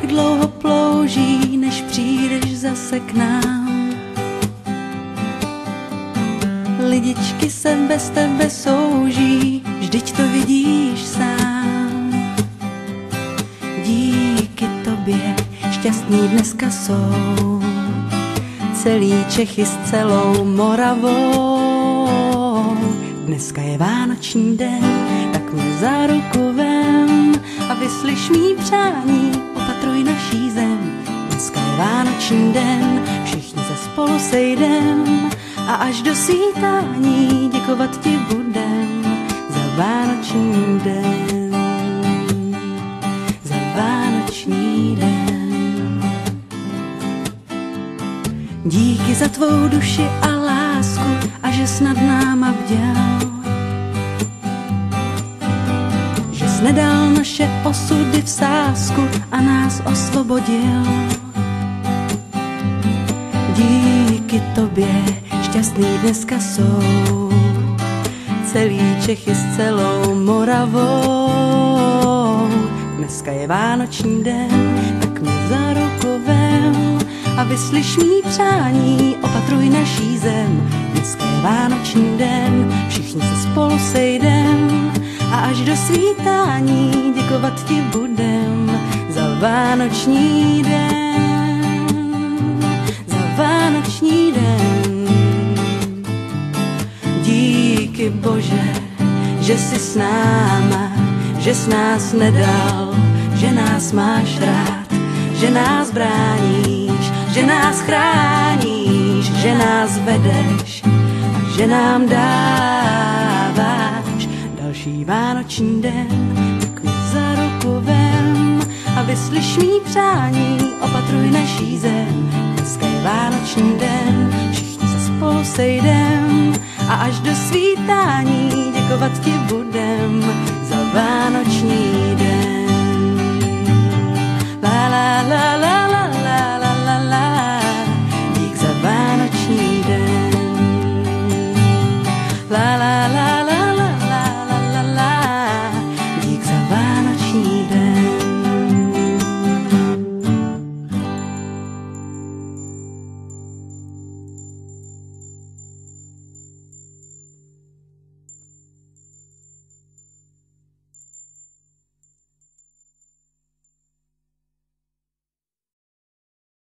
jak dlouho plouží, než přijdeš zase k nám. Lidičky se bez tebe souží, vždyť to vidíš sám. Díky tobě šťastní dneska jsou celý Čechy s celou Moravou. Dneska je vánoční den, tak mě za ruku vem a vyslyš mý přání, opatruj naší zem. Dneska je vánoční den, všichni se spolu sejdem a až do svítání děkovat ti budem za vánoční den, za vánoční den. Díky za tvou duši a lásku a že jsi nad náma bděl, že jsi nedal naše osudy v sázku a nás osvobodil. Díky tobě šťastný dneska jsou celý Čechy s celou Moravou. Dneska je vánoční den, tak mě za ruku vem a vyslyš mý přání, opatruj naší zem. Dneska je vánoční den, všichni se spolu sejdem a až do svítání děkovat ti budem za vánoční den, za vánoční den. Díky Bože, že jsi s náma, že jsi nás nedal, že nás máš rád, že nás bráníš, že nás chráníš, že nás vedeš a že nám dáváš další vánoční den. Tak mě za ruku vem a vyslyš mý přání, opatruj naší zem. Dneska je vánoční den, všichni se spolu sejdem a až do svítání děkovat ti budem za vánoční den. La la la la.